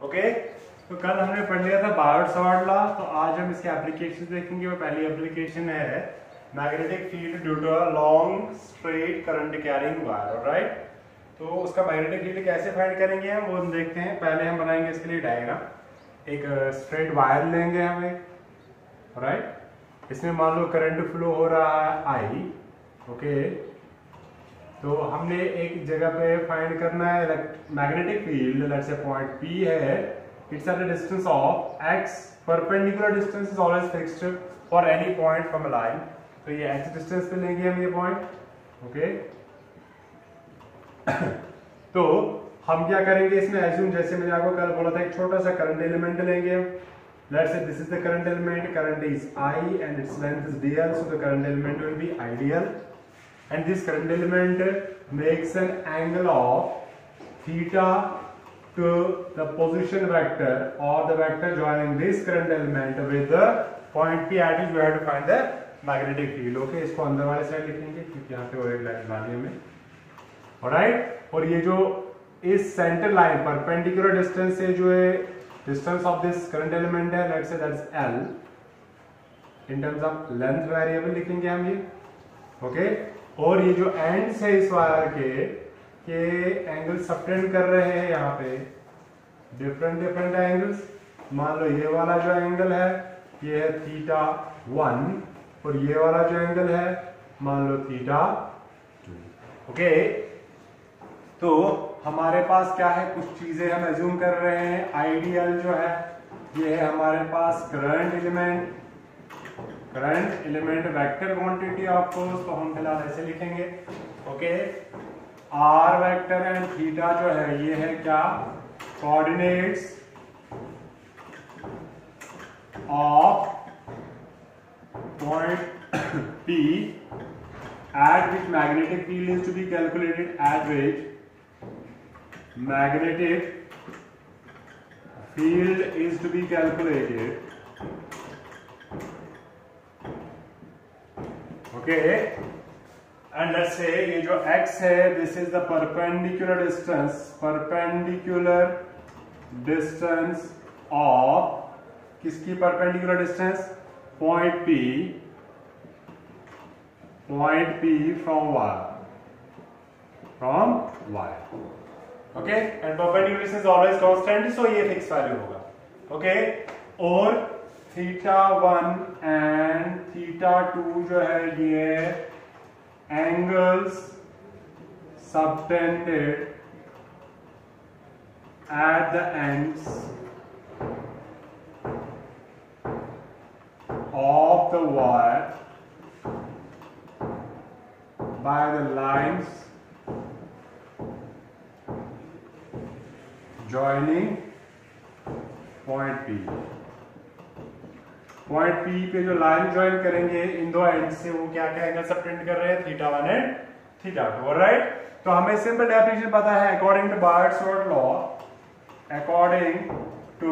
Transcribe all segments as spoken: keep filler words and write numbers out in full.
Okay, तो कल हमने पढ़ लिया था बायोट-सावर्त लॉ, तो आज हम इसके एप्लीकेशन देखेंगे। वो पहली एप्लीकेशन है magnetic field due to a long straight current carrying wire. Right, तो उसका मैग्नेटिक फील्ड कैसे फाइंड करेंगे हम वो हम देखते हैं। पहले हम बनाएंगे इसके लिए डायग्राम। एक स्ट्रेट वायर लेंगे हमें, राइट, इसमें मान लो करंट फ्लो हो रहा है आई। ओके, तो हमने एक जगह पे फाइंड करना है magnetic field. Let's say point P है, it's at a distance of x, perpendicular distance is always fixed for any point from a line. तो ये x डिस्टेंस पे लेंगे हम ये पॉइंट। ओके, तो हम क्या करेंगे इसमें, एज्यूम जैसे मैंने आपको कल बोला था, एक छोटा सा करंट एलिमेंट लेंगे हम। Let's say this is the current element, current is I and its length is dl, so the current element will be ideal. And this current element makes an angle of theta to the position vector or the vector joining this current element with the point P at which we have to find the magnetic field. Okay, इसको अंदर वाले side लिखेंगे क्योंकि यहाँ पे और एक line लानी है हमें। Alright, और ये जो इस सेंटर लाइन परपेंडिकुलर डिस्टेंस से जो है distance of this current element है, let's say that's L, in terms of length variable लिखेंगे हम ये। ओके, और ये जो एंड्स है इस वायर के के एंगल सबटेंड कर रहे हैं यहाँ पे डिफरेंट डिफरेंट एंगल्स। मान लो ये वाला जो एंगल है ये है थीटा वन, और ये वाला जो एंगल है मान लो थीटा टू। ओके, तो हमारे पास क्या है, कुछ चीजें हम एज्यूम कर रहे हैं। आइडियल जो है ये है हमारे पास current element, current element vector quantity of force, तो हम फिलहाल ऐसे लिखेंगे। Okay, R vector and theta जो है ये है क्या, coordinates of point P at which magnetic field is to be calculated, at which magnetic field is to be calculated. Okay, and let's say ये जो x है, this is the perpendicular distance, perpendicular distance of किसकी perpendicular distance, point P, point P from wire, from wire. Okay, and perpendicular distance is always constant, so ये fixed value होगा। Okay, और theta one and theta two जो है ये angles subtended at the ends of the wire by the lines joining point P. Point P पे जो line join करेंगे इन दो एंड से, वो क्या क्या एंगल सबटेंड कर रहे हैं, theta one and theta two. Right, तो हमें सिंपल डेफिनेशन पता है according to Biot Savart law, according to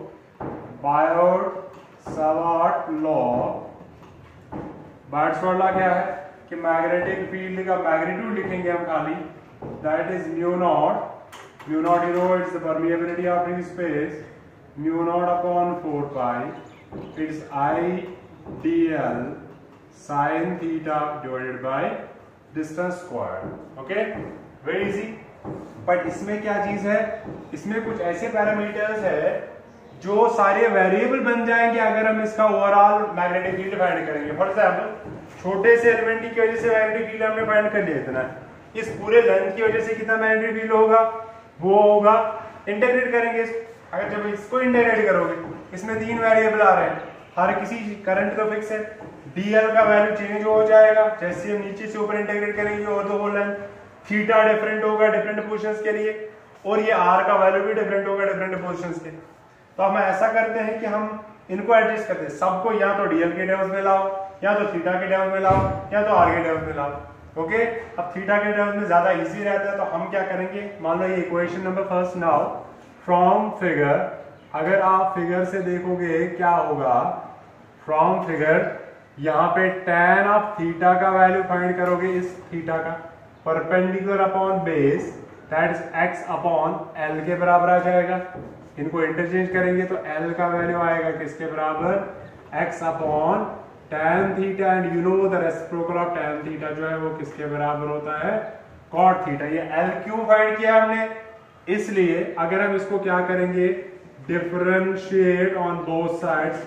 Biot Savart law, Biot Savart law क्या है कि मैग्नेटिक फील्ड का मैग्नीट्यूड लिखेंगे हम खाली, that is mu naught, mu naught you know it's the permeability of free space, mu naught upon four pi, it's I dl sin theta divided by distance square. Okay, very easy. But इसमें क्या चीज है, इसमें कुछ ऐसे parameters है जो सारे वेरिएबल बन जाएंगे अगर हम इसका ओवरऑल मैग्नेटिक फील्ड फाइंड करेंगे। फॉर एग्जाम्पल, छोटे से एलिमेंट की वजह से मैग्नेटिक फील्ड हमने फाइंड कर लिया इतना, इस पूरे लेंथ की वजह से कितना मैग्नेटिक फील्ड होगा, वो होगा, इंटीग्रेट करेंगे इसको। अगर जब इसको इंटीग्रेट करोगे, इसमें तीन वेरिएबल आ रहे हैं, हर किसी करंट तो फिक्स है, डीएल का वैल्यू चेंज हो जाएगा जैसे हम नीचे से ऊपर इंटीग्रेट करेंगे, और तो होल लेंथ, थीटा डिफरेंट होगा डिफरेंट पोजीशंस के लिए, और ये आर का वैल्यू भी डिफरेंट होगा डिफरेंट पोजीशंस के। तो हम ऐसा करते हैं कि हम इनको एडजस्ट करते हैं, सबको या तो डीएल के टर्म्स में लाओ, या तो थीटा के टर्म्स में लाओ, या तो आर के टर्म्स में लाओ। ओके, अब थीटा के टर्म्स में ज्यादा इजी रहता है, तो हम क्या करेंगे, मान लो ये equation number first now from figure, अगर आप फिगर से देखोगे क्या होगा, फ्रॉम फिगर यहाँ पे tan ऑफ थीटा का वैल्यू फाइंड करोगे, इस थीटा का perpendicular upon base, that is x upon l के बराबर आ जाएगा। इनको इंटरचेंज करेंगे तो L का वैल्यू आएगा किसके बराबर, x upon tan theta, and you know the reciprocal of tan theta जो है वो किसके बराबर होता है, cot थीटा। ये L क्यों फाइंड किया हमने, इसलिए अगर हम इसको क्या करेंगे, differentiate on both sides,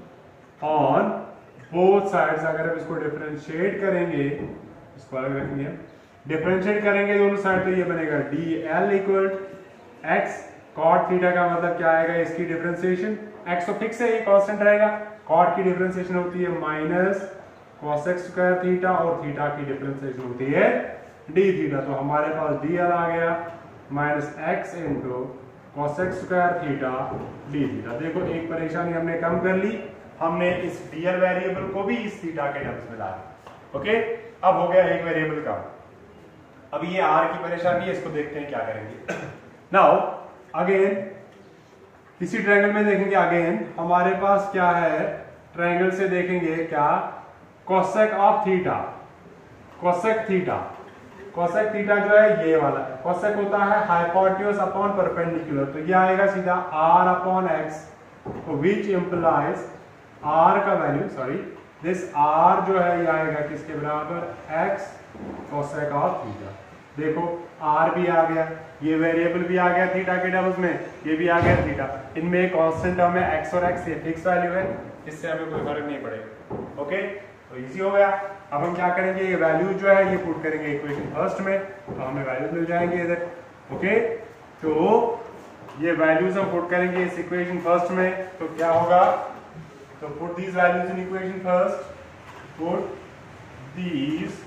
on both sides अगर हम इसको डिफरेंशिएट करेंगे, इसको अलग रखेंगे, डिफरेंशिएट करेंगे दोनों साइड तो ये बनेगा d l equal x cot theta का मतलब क्या आएगा, इसकी डिफरेंशिएशन, एक्स तो फिक्स है ये कांस्टेंट रहेगा, कॉट की डिफरेंशिएशन होती है minus cos x square theta और थीटा की डिफरेंशिएशन होती है डी थीटा। तो हमारे पास डी एल आ गया minus x into cos x square theta d theta. देखो एक परेशानी हमने कम कर ली, हमने इस डीएल वेरिएबल को भी इस थीटा के टर्म्स में ला दिया। ओके, अब हो गया एक वेरिएबल का। अब ये आर की परेशानी है, इसको देखते हैं क्या करेंगे। नाउ अगेन इसी ट्रायंगल में देखेंगे, अगेन हमारे पास क्या है, ट्रायंगल से देखेंगे क्या, cosec of theta, cosec theta, cosec theta जो है ये वाला है, कोसेक होता है हाइपोटेन्यूज अपॉन परपेंडिकुलर, तो ये आएगा सीधा r upon x, which implies r का वैल्यू, सॉरी दिस r जो है ये आएगा किसके बराबर, x कोसेक ऑफ थीटा। देखो r भी आ गया, ये वेरिएबल भी आ गया थीटा के टर्म्स में, ये भी आ गया थीटा, इनमें एक कांस्टेंट टर्म है x और x, ये फिक्स वैल्यू है, इससे हमें कोई फर्क नहीं पड़ेगा। ओके, तो इजी हो गया। अब हम क्या करेंगे, ये वैल्यू जो है ये पुट करेंगे इक्वेशन फर्स्ट में, तो हमें वैल्यू मिल जाएंगे इधर। ओके, तो ये वैल्यूज हम पुट करेंगे इस इक्वेशन फर्स्ट में, तो क्या होगा, तो put these values in equation first, put these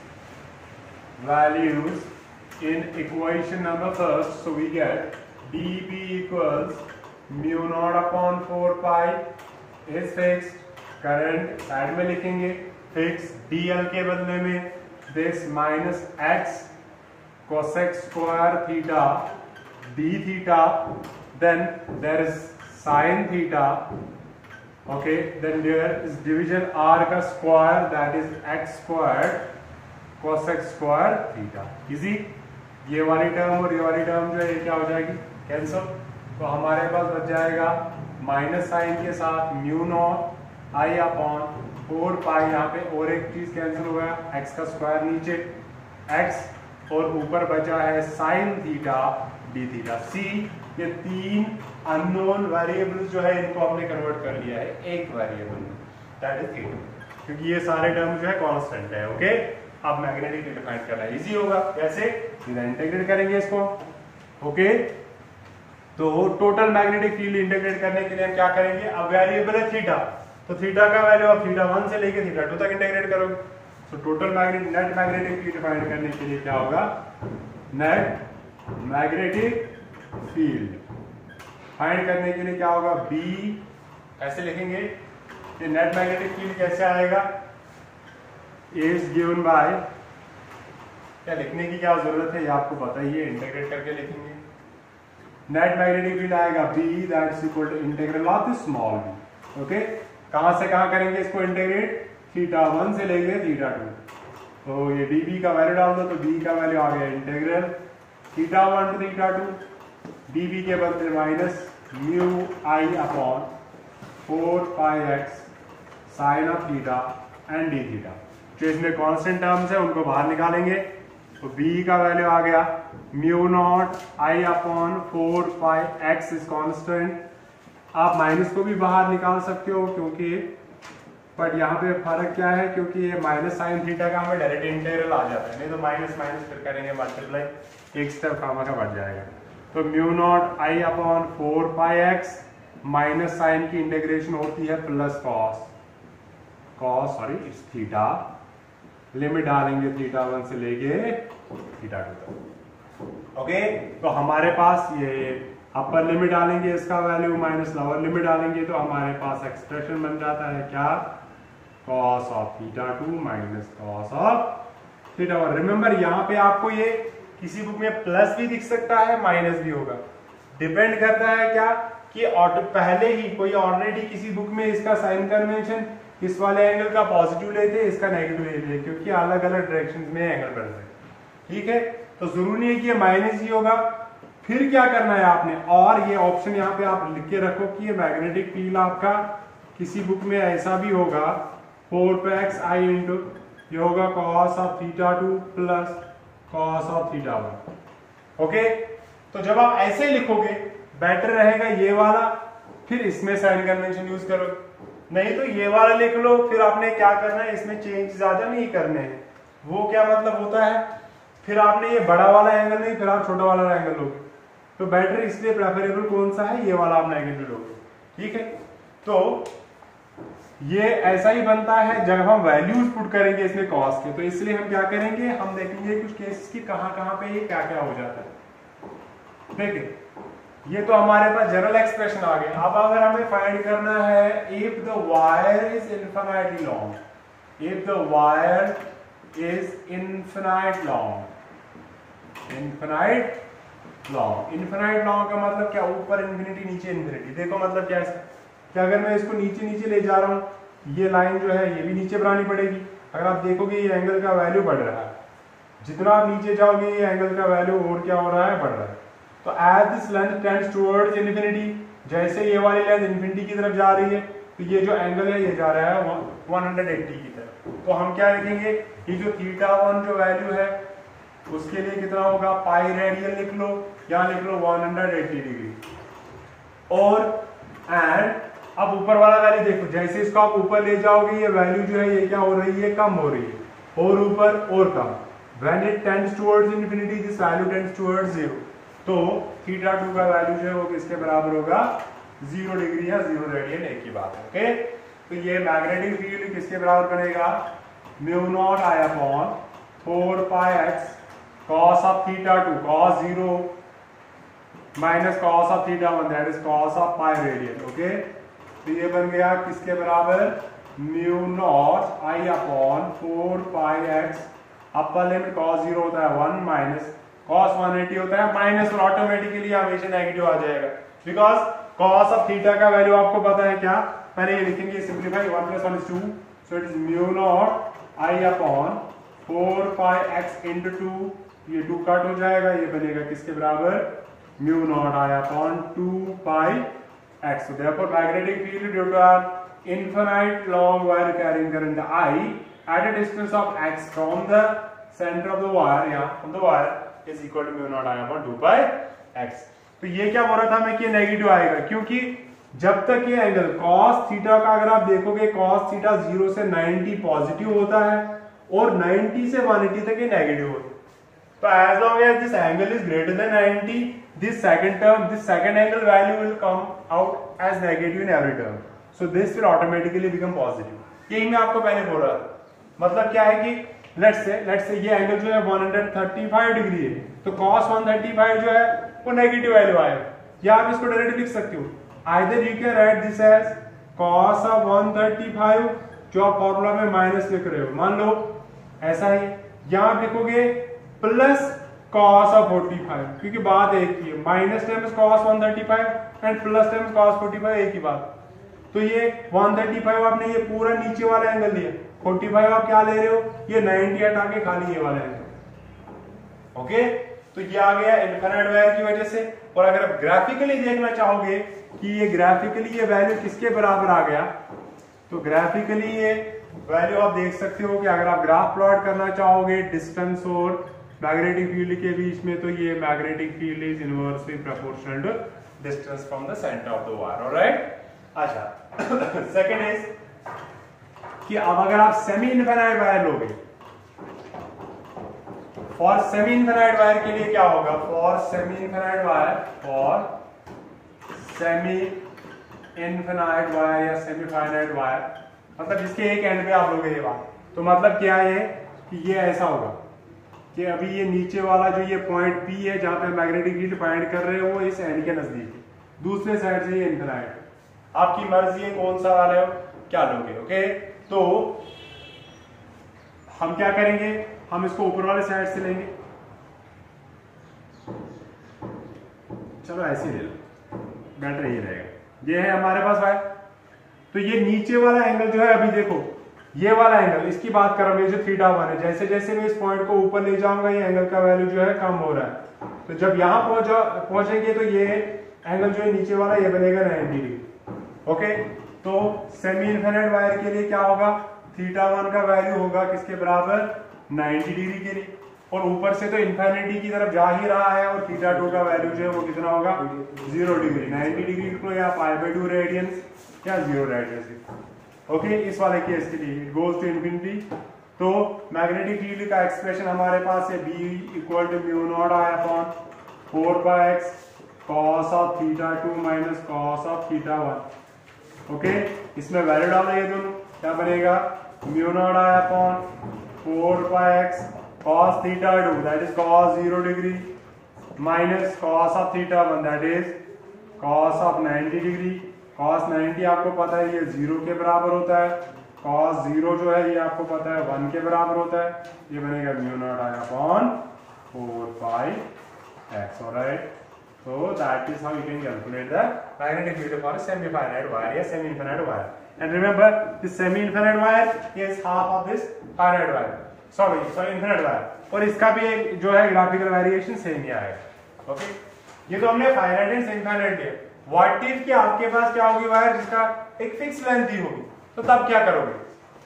values in equation number first, so we get dp equals mu naught upon four pi is fixed, current side में लिखेंगे फिक्स, dl के बदले में this minus x cosec square theta d theta, then there is sin theta, okay, then there is division r का square, that is x squared cosec square theta. Easy, ये वाली term और ये वाली term जो है ये क्या हो जाएगी, कैंसिल, तो हमारे पास बच जाएगा माइनस साइन के साथ mu naught I upon four pi, यहाँ पे और एक चीज कैंसिल हो गया, एक्स का स्क्वायर नीचे एक्स और ऊपर बचा है sine theta d theta. See, ये तीन अननोन वेरिएबल्स जो है इनको हमने कन्वर्ट कर लिया है एक वेरिएबल में, दैट इज थीटा, क्योंकि ये सारे टर्म जो है कांस्टेंट है। ओके, अब मैग्नेटिक फील्ड फाइंड करना इजी होगा, कैसे, सीधा इंटीग्रेट करेंगे इसको। ओके, तो टोटल मैग्नेटिक फील्ड इंटीग्रेट करने के लिए हम क्या करेंगे, अब वेरिएबल है थीटा, तो थीटा का वैल्यू अब थीटा वन से लेके थीटा टू तक इंटीग्रेट करोगे, तो total magnetic net magnetic field find करने के लिए क्या होगा, नेट मैग्नेटिक फील्ड फाइंड करने के लिए क्या होगा, बी ऐसे लिखेंगे कि नेट मैग्नेटिक फील्ड कैसे आएगा, is given by, क्या लिखने की क्या जरूरत है, ये आपको पता ही है, इंटीग्रेट करके लिखेंगे। नेट मैग्नेटिक फील्ड आएगा B, that is equal to integral of the small b। Okay, कहां से कहां करेंगे इसको इंटीग्रेट, थीटा वन से लेंगे थीटा टू, तो ये dB का वैल्यू डाल दो, तो B का वैल्यू आ गया integral theta one two theta two, dB के बदले minus mu I upon four pi x sine of theta and d theta. जो इसमें कांस्टेंट टर्म्स है उनको बाहर निकालेंगे, तो b का वैल्यू आ गया mu naught I upon four pi x is constant. आप माइनस को भी बाहर निकाल सकते हो क्योंकि, पर यहाँ पे फर्क क्या है, क्योंकि ये माइनस साइन थीटा का हमें डायरेक्ट इंटीग्रल आ जाता है, नहीं तो माइनस माइनस फिर करेंगे मल्टीप्लाई, एक स्टेप खामा का बढ़ जाएगा। तो mu naught I upon four pi x minus sine की इंटीग्रेशन होती है plus cos, cos sorry it's theta, limit डालेंगे थीटा वन से लेके थीटा टू तक। ओके, तो हमारे पास ये अपर लिमिट डालेंगे इसका वैल्यू माइनस लोअर लिमिट डालेंगे, तो हमारे पास एक्सप्रेशन बन जाता है क्या, cos of theta two minus cos of theta one. Remember यहाँ पे आपको ये किसी बुक में प्लस भी दिख सकता है, माइनस भी होगा, डिपेंड करता है क्या कि पहले ही कोई ऑलरेडी किसी बुक में इसका साइन कन्वेंशन इस वाले एंगल का पॉजिटिव लेते हैं, इसका नेगेटिव लेते हैं, क्योंकि अलग अलग डायरेक्शंस में एंगल बनते हैं। ठीक है, तो जरूरी नहीं है कि ये माइनस ही होगा, फिर क्या करना है आपने, और ये ऑप्शन यहाँ पे आप लिख के रखो कि ये मैग्नेटिक फील्ड आपका किसी बुक में ऐसा भी होगा फोर पे एक्स आई इंटू ये होगा cos of theta two plus cos of theta one. Okay, तो जब आप ऐसे लिखोगे बेटर रहेगा ये वाला, फिर इसमें साइन कन्वेंशन यूज करो, नहीं तो ये वाला लिख लो। फिर आपने क्या करना है, इसमें चेंज ज्यादा नहीं करने हैं। वो क्या मतलब होता है, फिर आपने ये बड़ा वाला एंगल नहीं, फिर आप छोटा वाला एंगल लोगे, तो बेटर इसलिए प्रेफरेबल कौन सा है, ये वाला आप एंगल लोगे। ठीक है, तो ये ऐसा ही बनता है जब हम वैल्यूज पुट करेंगे इसमें कॉस के। तो इसलिए हम क्या करेंगे, हम देखेंगे कुछ केसेस की कहां कहां पे ये क्या क्या हो जाता है। ठीक है, ये तो हमारे पास जनरल एक्सप्रेशन आ गया। अब अगर हमें फाइंड करना है if the wire is infinitely long, if the wire is infinite long, infinite long, infinite long का मतलब क्या, ऊपर इन्फिनिटी नीचे इन्फिनिटी। देखो मतलब क्या है कि अगर मैं इसको नीचे नीचे ले जा रहा हूं, ये लाइन जो है ये भी नीचे बनानी पड़ेगी। अगर आप देखोगे ये एंगल का वैल्यू बढ़ रहा है, जितना आप नीचे जाओगे ये एंगल का वैल्यू और क्या हो रहा है, बढ़ रहा है। तो as this length tends towards infinity, जैसे ये वाली लेंथ इन्फिनिटी की तरफ जा रही है, तो ये जो एंगल है ये जा रहा है वन हंड्रेड एट्टी की तरफ। तो हम क्या लिखेंगे, ये जो थीटा वन जो वैल्यू है उसके लिए कितना होगा, पाई रेडियन लिख लो, या लिख लो वन हंड्रेड एट्टी डिग्री। और एंड अब ऊपर वाला वैल्यू देखो, जैसे इसको आप ऊपर ले जाओगे ये वैल्यू जो है ये क्या हो रही है, कम हो रही है, और ऊपर और कम। When it tends towards infinity, this value tends towards zero. तो थीटा टू का वैल्यू जो है वो किसके बराबर होगा, जीरो डिग्री या जीरो रेडियन, एक ही बात है। ओके, तो ये मैग्नेटिक फील्ड किसके बराबर बनेगा, mu naught I upon four pi x cos of theta two, cos zero minus cos of theta one, that is cos of pi radian. Okay, तो ये बन गया किसके बराबर, mu naught I upon four pi x, upper limit cos zero होता है one minus cos one eighty होता है माइनस, और ऑटोमेटिकली हमेशा नेगेटिव आ जाएगा बिकॉज कॉस ऑफ थीटा का वैल्यू आपको पता है क्या, पहले ये लिखेंगे simplify, one plus one is two, so it is mu naught I upon four pi x into two, ये टू कट हो जाएगा, ये बनेगा किसके बराबर, mu naught I upon two pi x. So therefore magnetic field due to an infinite long wire carrying current I at a distance of x from the center of the wire, yeah, from the wire is equal to mu naught I upon two pi x। तो ये क्या बोल रहा था मैं कि negative आएगा, क्योंकि जब तक ये एंगल cos थीटा का अगर आप देखोगे cos थीटा जीरो से नाइंटी पॉजिटिव होता है और नाइंटी से वन एटी तक ये नेगेटिव होता है। तो as long as this angle is greater than ninety, this second term, this second angle value will come out as negative in every term. So this will automatically become positive. यही मैं आपको पहले बोल रहा था। मतलब क्या है कि let's say, let's say ये एंगल जो है वन थर्टी फाइव डिग्री है, तो cos वन थर्टी फाइव जो है वो नेगेटिव वैल्यू आएगा, या आप इसको डायरेक्ट लिख सकते हो, either you can write this as cos of one thirty five, जो आप फॉर्मूला में माइनस लिख रहे हो, मान लो ऐसा ही, या आप लिखोगे plus cos of forty five, क्योंकि बात एक ही है, minus times cos one thirty five and plus times cos forty five, एक ही बात। तो ये वन थर्टी फाइव आपने ये पूरा नीचे वाला एंगल लिया, फोर्टी फाइव आप क्या ले रहे हो, ये नाइंटी हटा के खाली ये वाला एंगल। ओके, तो ये आ गया इनफिनिट वायर की वजह से। और अगर आप ग्राफिकली देखना चाहोगे कि ये ग्राफिकली ये वैल्यू किसके बराबर आ गया, तो ग्राफिकली ये वैल्यू आप देख सकते हो कि अगर आप ग्राफ प्लॉट करना चाहोगे डिस्टेंस और मैग्नेटिक फील्ड के बीच में, तो ये magnetic field is inversely proportional to distance from the centre of the wire. Alright, अच्छा सेकंड इज कि अब अगर आप सेमी इनफिनाइट वायर लोगे, फॉर सेमी इनफिनाइट वायर के लिए क्या होगा, for semi infinite wire, for semi infinite wire या सेमी फाइनाइट वायर, मतलब जिसके एक एंड पे आप लोगे ये बात, तो मतलब क्या है कि ये ऐसा होगा कि अभी ये नीचे वाला जो ये पॉइंट P है जहां पे मैग्नेटिक फील्ड फाइंड कर रहे हो वो इस एंड के नजदीक है, दूसरे साइड से ये इनफिनाइट, आपकी मर्जी है कौन सा वाले हो क्या लोगे। ओके, तो हम क्या करेंगे, हम इसको ऊपर वाले साइड से लेंगे, चलो ऐसे ले लो, बेटर ये रहेगा। ये है हमारे पास वायर, तो ये नीचे वाला एंगल जो है, अभी देखो ये वाला एंगल, इसकी बात कर रहा हूं, ये जो थीटा वन है, जैसे जैसे मैं इस पॉइंट को ऊपर ले जाऊंगा ये एंगल का वैल्यू जो है कम हो रहा है, तो जब यहाँ पहुंचा पहुंचेंगे तो ये एंगल जो है नीचे वाला ये बनेगा नाइंटी डिग्री। ओके, तो सेमी इनफिनिट वायर के लिए क्या होगा, थीटा वन का वैल्यू होगा किसके बराबर, नाइंटी डिग्री के लिए, और ऊपर से तो इन्फिनिटी की तरफ जा ही रहा है, और थीटा टू का वैल्यू जो है वो कितना होगा, जीरो डिग्री। नाइंटी डिग्री को या पाई बाय टू रेडियंस या जीरो रेडियंस। ओके, इस वाले केस के लिए इट गोज टू इन्फिनिटी। तो मैग्नेटिक फील्ड का एक्सप्रेशन हमारे पास है B equal to mu naught I upon four pi x cos of theta two minus cos of theta one. Okay, इसमें वैल्यू डालना ये दोनों, क्या बनेगा, mu naught I upon four pi x cos theta two that is cos zero degree minus cos of theta one that is cos of ninety degree। cos ninety आपको पता है ये जीरो के बराबर होता है, cos जीरो जो है ये आपको पता है वन के बराबर होता है, ये बनेगा mu naught I upon four pi x. Alright, so that is how you can calculate the magnetic field for a semi-finite wire या semi-infinite wire। And remember this semi-infinite wire is half of this finite wire, sorry sorry infinite wire, और इसका भी एक जो है graphical variation same ही आएगा। Okay, ये तो हमने फाइनाइट एंड इनफिनिट लिया। व्हाट इफ कि आपके पास क्या होगी वायर जिसका एक फिक्स लेंथ ही होगी, तो तब क्या करोगे,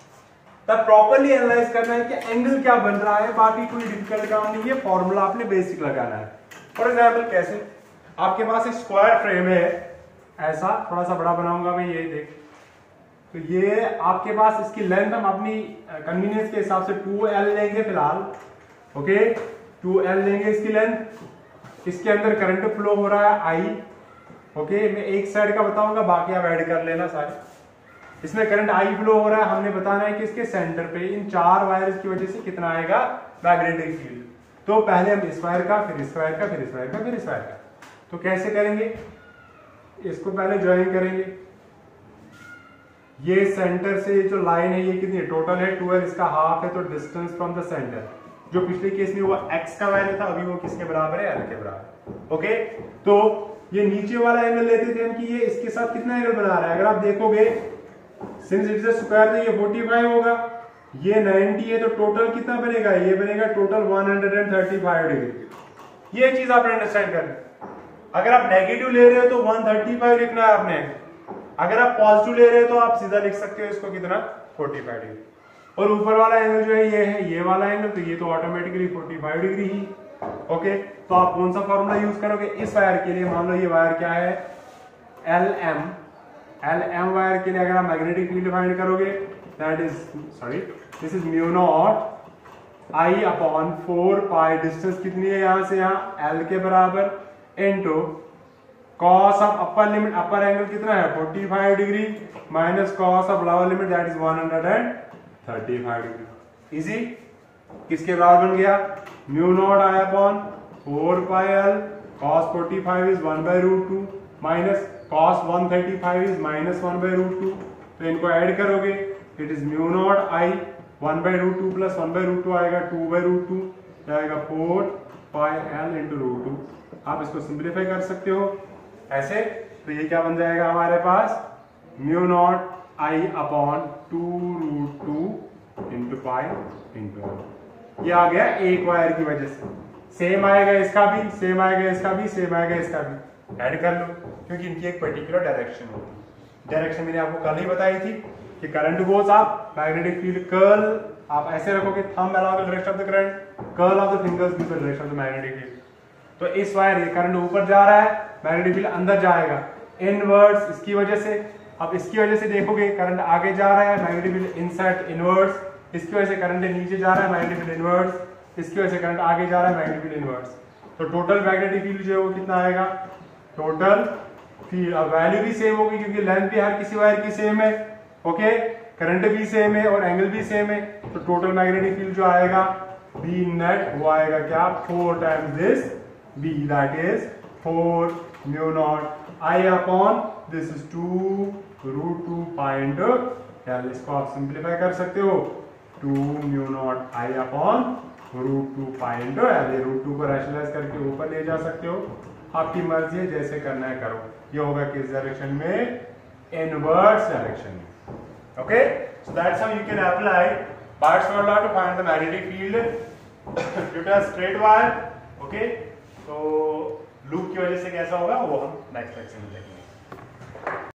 तब प्रॉपर्ली एनालाइज करना है कि एंगल क्या बन रहा है, बाकी कोई डिफिकल्ट काम नहीं है, फॉर्मूला आपने बेसिक लगाना है। फॉर एग्जाम्पल कैसे, आपके पास एक स्क्वायर फ्रेम है, ऐसा थोड़ा सा बड़ा बनाऊंगा मैं, ये देख, तो ये आपके पास इसकी लेंथ हम अपनी कन्वीनियंस के हिसाब से टू एल लेंगे फिलहाल। ओके, टू एल लेंगे इसकी लेंथ, इसके अंदर करंट फ्लो हो रहा है आई। ओके, मैं एक साइड का बताऊंगा, बाकी आप ऐड कर लेना सारे। इसमें करंट आई फ्लो हो रहा है, हमने बताना है कि इसके सेंटर पे इन चार वायर्स की वजह से कितना आएगा मैग्नेटिक फील्ड। तो पहले हम इस वायर का, फिर इस वायर का, फिर इस वायर का, फिर इस वायर का। तो कैसे करेंगे, इसको पहले ज्वाइन करेंगे। ये सेंटर से जो लाइन है ये कितनी है, टोटल है ट्वेल्व, इसका हाफ है, तो डिस्टेंस फ्रॉम द सेंटर जो पिछले केस में वो x का वैल्यू था, अभी वो किसके बराबर है, l के बराबर। ओके, तो ये नीचे वाला एंगल लेते थे हम कि ये इसके साथ कितना एंगल बना रहा है, अगर आप देखोगे since it is a square तो ये फोर्टी फाइव होगा, ये नाइंटी है, तो टोटल कितना बनेगा, ये बनेगा total one hundred thirty five degree. ये चीज आपने अंडरस्टैंड करना। अगर आप नेगेटिव ले रहे हो तो वन थर्टी फाइव लिखना है आपने, अगर आप पॉजिटिव ले रहे हो तो आप सीधा लिख सकते हो इसको कितना, फोर्टी फाइव डिग्री। और ऊपर वाला एंगल जो है ये है, ये वाला एंगल, तो ये तो ऑटोमेटिकली फोर्टी फाइव डिग्री ही। ओके, तो आप कौन सा फॉर्मूला यूज करोगे इस वायर के लिए, मान लो ये वायर क्या है, L M. L M wire के लिए अगर आप मैग्नेटिक फील्ड फाइंड करोगे, that is sorry this is mu naught I upon four pi, distance कितनी है यहां से यहाँ, एल के बराबर, into cos of upper limit, upper angle कितना है forty five degree, minus cos of lower limit that is one hundred thirty five degree. Easy, किसके बराबर बन गया, mu naught I upon four pi L cos forty five is one by root two minus cos one thirty five is minus one by root two, तो इनको add करोगे it is mu naught I one by root two plus one by root two आएगा two by root two, आएगा four pi L into root two. आप इसको simplify कर सकते हो ऐसे, तो ये क्या बन जाएगा हमारे पास, mu naught I upon two root two into pi into, ये आ गया एक वायर की वजह से। सेम आएगा इसका भी, सेम आएगा इसका भी, सेम आएगा इसका भी, ऐड कर लो, क्योंकि इनकी एक पर्टिकुलर डायरेक्शन होती है। डायरेक्शन मैंने आपको कल ही बताई थी कि करंट गोज आप मैग्नेटिक फील्ड कर्ल आप ऐसे रखोगे, thumb allow the direction of the current, curl of the fingers gives the direction of the magnetic field. तो इस वायर ये करंट ऊपर जा रहा है, मैग्नेटिक फील्ड अंदर जाएगा इनवर्ड्स, इसकी वजह से। अब इसकी वजह से देखोगे करंट आगे जा रहा है, मैग्नेटिक फील्ड इनसाइड इनवर्ड्स, इसकी वजह से करंट नीचे जा रहा है, मैग्नेटिक फील्ड इनवर्ड्स, इसकी वजह से करंट आगे जा रहा है, मैग्नेटिक फील्ड इनवर्ड्स। तो टोटल मैग्नेटिक फील्ड जो है वो कितना आएगा, टोटल फील्ड, अब वैल्यू भी सेम होगी क्योंकि लेंथ भी हर किसी वायर की सेम है। ओके, करंट भी सेम है और एंगल भी सेम है, तो टोटल मैग्नेटिक फील्ड जो आएगा बी नेट वो आएगा क्या, four times this B, that is four mu naught I upon this is two root two pi into L. इसको आप सिंप्लीफाई कर सकते हो, two mu naught I upon root two pi into L. ये root two को rationalise करके ऊपर ले जा सकते हो, आपकी मर्जी है, जैसे करना है करो। ये होगा किस डायरेक्शन में, इनवर्स डायरेक्शन में। Okay, so that's how you can apply Barrett's law to find the magnetic field due to a straight wire. Okay, तो लूप की वजह से कैसा होगा वो हम नेक्स्ट लेक्चर में देखेंगे।